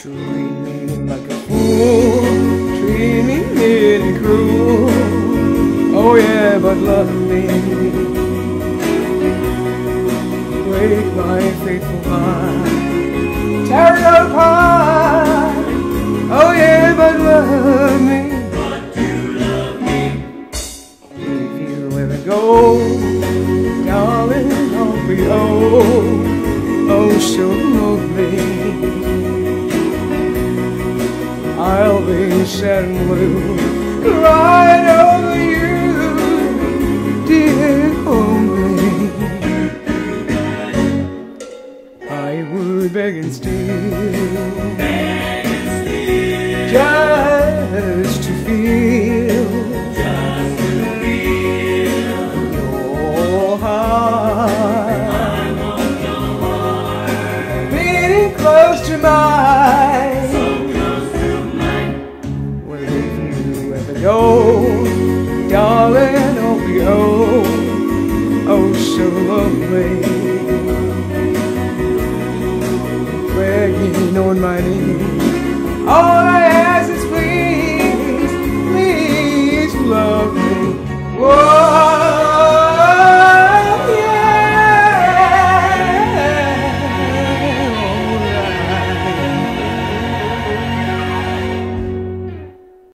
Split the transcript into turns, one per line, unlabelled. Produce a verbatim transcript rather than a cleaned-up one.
treat me like a fool, treat me mean and cruel. Oh yeah, but love me, break my faithful heart, tear it apart. Oh yeah, but love me.
But you love me.
If you ever go, darling, I'll be oh, oh so lonely. I'll be sad and blue, crying over you, dear only. I would beg and steal,
Beg and steal,
just to feel,
just to feel
your heart,
I want your heart,
beating close to mine.
so close to mine.
Well, if you ever go, darling, I'll be oh, oh so lonely, begging on my knees all I